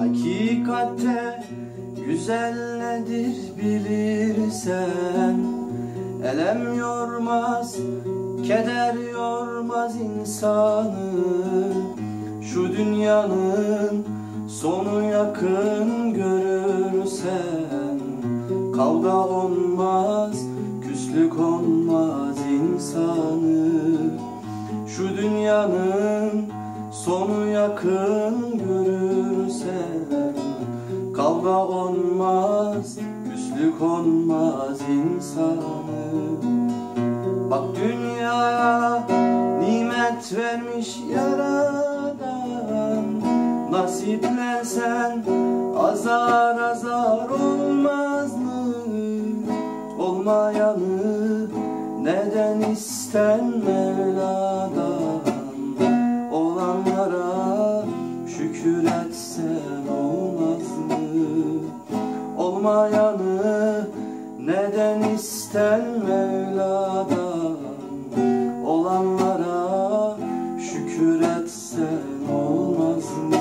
Hakikatte güzel nedir bilirsen, elem yormaz, keder yormaz insanı. Şu dünyanın sonu yakın görürsen, kavga olmaz, küslük olmaz insanı. Şu dünyanın sonu yakın görürsen, kavga olmaz, küslük olmaz insanı. Bak dünyaya nimet vermiş Yaradan, nasiplensen azar azar olmaz mı? Olmayanı neden isten Mevla'dan? Olanlara şükür etsen olmaz mı? Olmayanı neden isten Mevla'dan? Olanlara şükür etsen olmaz mı?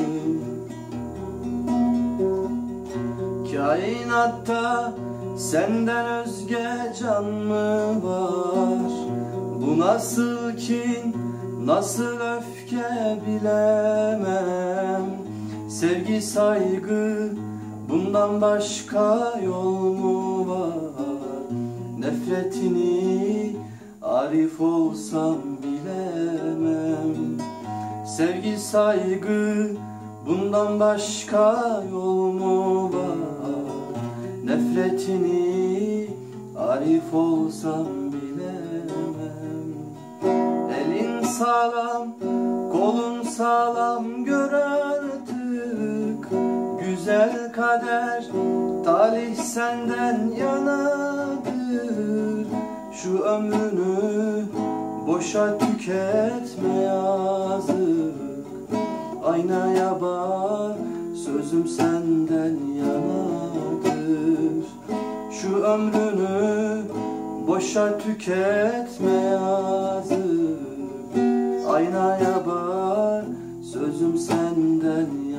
Kainatta senden özge can mı var? Bu nasıl kin, nasıl öfke bilemem. Sevgi, saygı, bundan başka yol mu var? Nefretini arif olsam bilemem. Sevgi, saygı, bundan başka yol mu var? Nefretini arif olsam bilemem. Elin sağlam, kolun sağlam, gör artık. Güzel kader, talih senden yanadır. Şu ömrünü boşa tüketme yazık. Aynaya bak, sözüm senden yanadır. Şu ömrünü boşa tüketme yazık. Aynaya bak, sözüm senden yanadır.